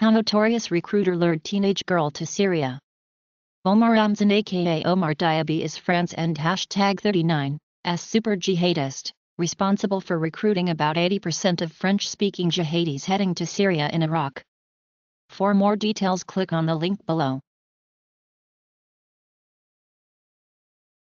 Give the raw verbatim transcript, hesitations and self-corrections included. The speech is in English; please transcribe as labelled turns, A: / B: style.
A: How notorious recruiter lured teenage girl to Syria. Omar Omsen aka Omar Diaby is France and hashtag thirty-nine as super jihadist, responsible for recruiting about eighty percent of French-speaking jihadis heading to Syria and Iraq. For more details click on the link below.